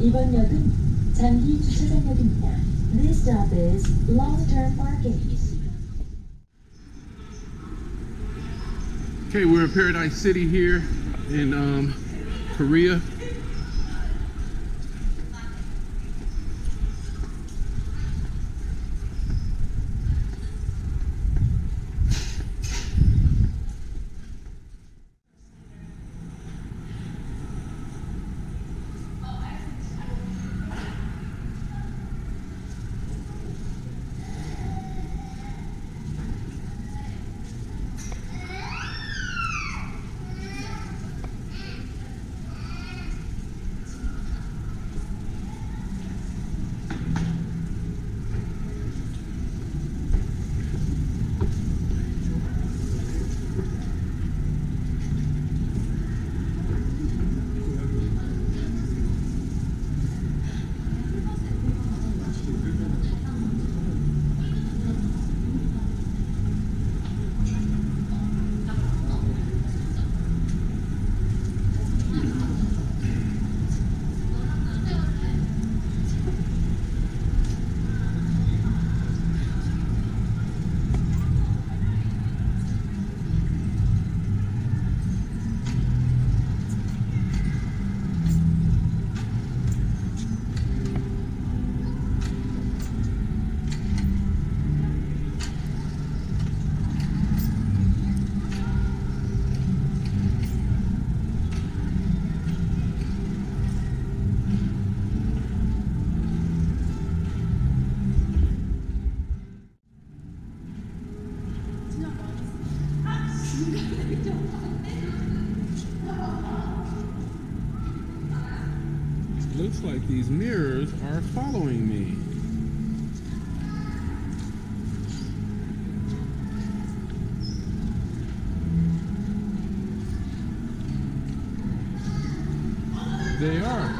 이번 역은 장기 주차장역입니다. This stop is long-term parking. Okay, we're in Paradise City here in Korea. Looks like these mirrors are following me. They are.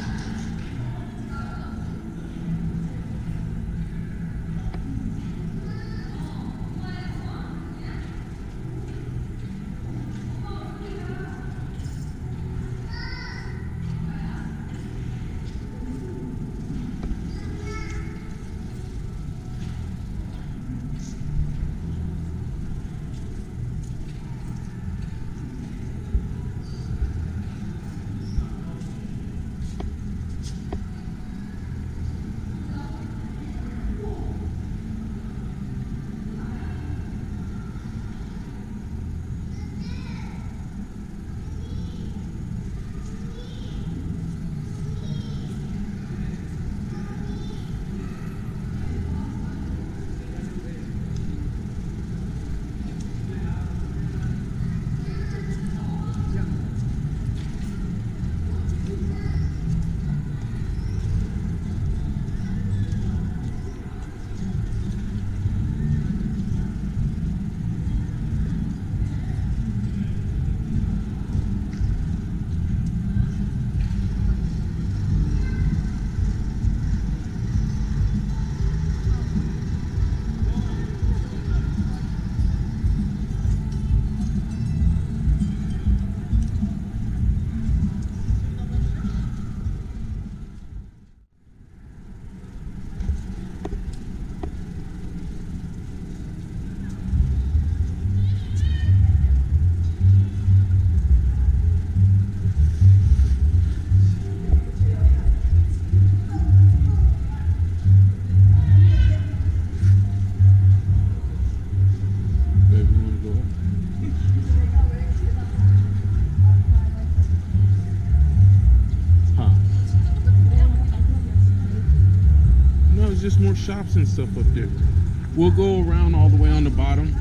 Just more shops and stuff up there. We'll go around all the way on the bottom.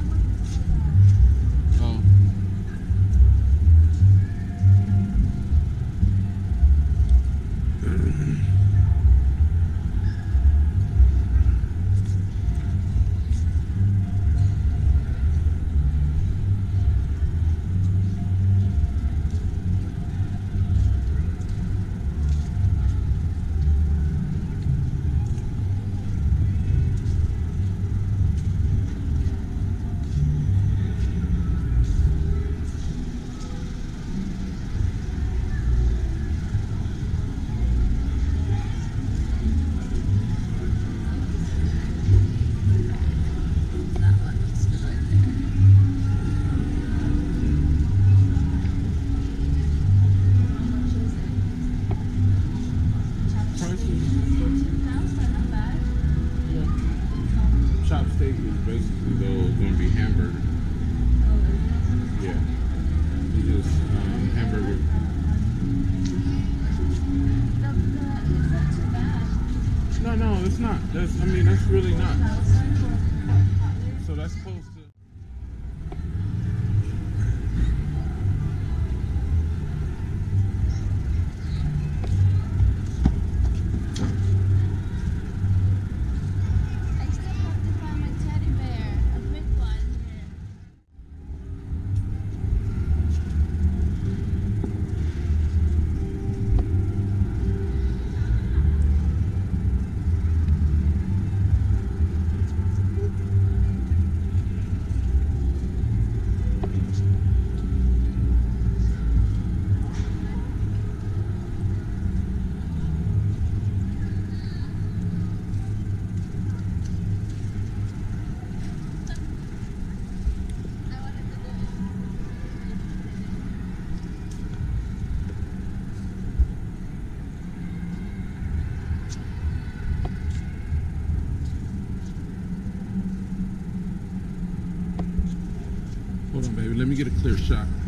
basically though is going to be hamburger. Yeah. Just hamburger. It's not too bad. No, it's not. That's really not. So that's close to. I still have to find my teddy bear, a big one. Hold on, baby. Let me get a clear shot.